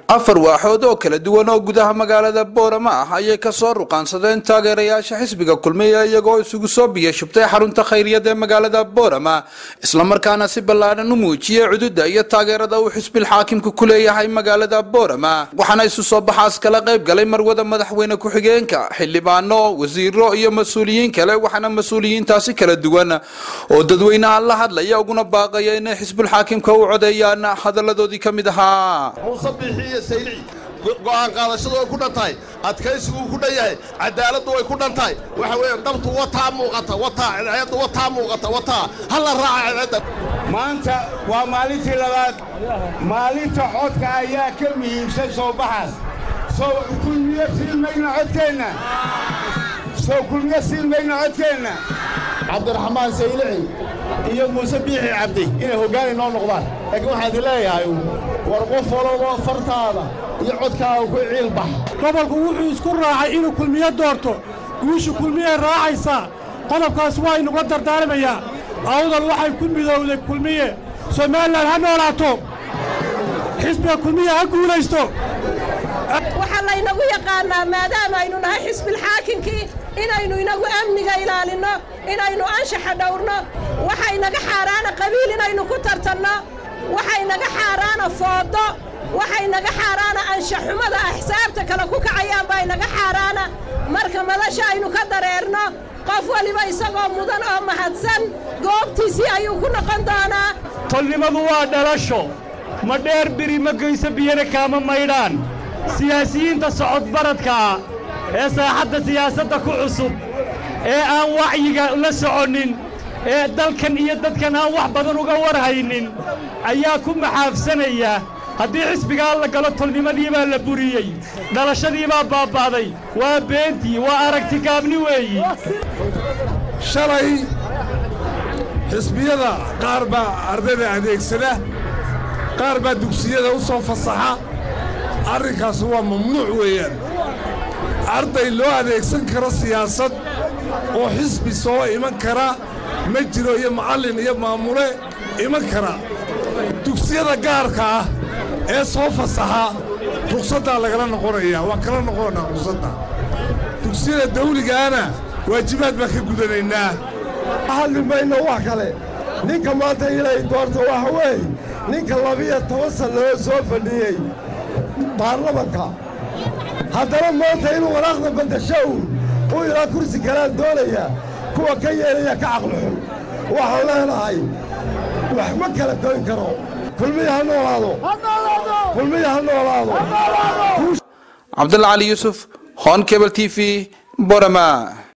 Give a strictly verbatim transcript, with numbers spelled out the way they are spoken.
afar waaxood oo kala duwan oo gudaha magaalada Boorama ah ayay ka soo ruqaansadeen taageerayaasha xisbiga kulmiye iyagoo isugu soo biyo shubtay xarunta khayriyada ee magaalada Boorama isla markaana si ballaaran u muujiyay cududa iyo taageerada uu xisbiga xaakimka ku leeyahay magaalada Boorama waxaana isu soo baxaas kala qayb galay marwada madaxweyne ku xigeenka xildhibaano wasiiro iyo mas'uuliyiin kale waxaana mas'uuliyiintaasi kala duwan oo dadweynaha la hadlaya uguna baaqaya in xisbiga xaakimka uu codeeyaan hadaladoodii kamid ahaa سيدي go'aan qaadashadu ku dhantay adkaysigu ku dhayahay cadaaladdu way ku dhantay waxa weeyaan dabtu wata muuqata wata ciidadu wata muuqata wata hal raaca ciidada maanta waa maalintii labaad maalinta codka ayaa ka muhiimsan soo baxaas soo kulmiye filmayna codkeena soo kulmiye filmayna codkeena cabdiraxmaan saylici iyo muuse biixi cabdi inay hoggaan inoo noqdaan laakiin waxaan leeyahay war qof walba fartaada iyo codkaaga ku ciilbax gobolku wuxuu isku raacay inuu kulmiye doorto guusha kulmiye raacaysa qodobkaas waa inuu dardaarmayaa awdal waxay ku midowday kulmiye Soomaaliland ha noolaato xisbiga kulmiye ha guulaysto waxa la inagu yaqaanaa maadaama aynu nahay xisbiga xaakimkii inaynu inagu amniga ilaalino inaynu anshaxa dhowrno waxa inaga xaaraana qabiil inaynu ku tartanno waxa inaga xaaraana foodo waxa inaga xaaraana anshax xumada ahsaabta kala ku kacayaan baa inaga xaaraana marka madasha aynu ka dareerno qof waliba isagoo mudan oo mahadsan goobtiisii ayuu ku noqon doonaa tolnimadu waa dhalasho ma dheer biri ma geysa biyana kaama maydhaan siyaasiyiinta socod baradka ee saaxadda siyaasadda ku cusub ee aan wacyiga la soconin ee dalkan iyo dadkan aan wax badan uga warhaynin ayaa ku maxaafsanaya haddii xisbiga la galo tolnimadii baa la buriyey dhalashadii baa baabaaday waa beentii waa aragti gaabni weeyi shalay xisbiyada qaar baa ardayda adeegsada qaar baa dugsiyada u soo fasaxa arrinkaas waa mamnuuc weeyaan arday loo adeegsan karo siyaasad oo xisbi soo iman kara ma jiro iyo macallin iyo maamule iman kara dugsiyada gaarka ah ee soo fasaxa ruqsadda lagala noqonaya waa kala noqonaa ruqsadda dugsiyada dawligaana waajibaad baa ka gudanaynaa hadli mayno wax kale ninka maanta ilay doorto waxa weeye ninka labiyo toban sano soo fadhiyey baarlamanka haddana maanta inuu waraaqda badasho uu ilaa kursi kalaan doonaya kuwa ka yeelaya ka caqli xun waxaan leenahay wax ma kala goyn karo kulmiye ha noolaado kulmiye ha noolaado Abdullah Ali Yusuf Hon Cable T V Boorama.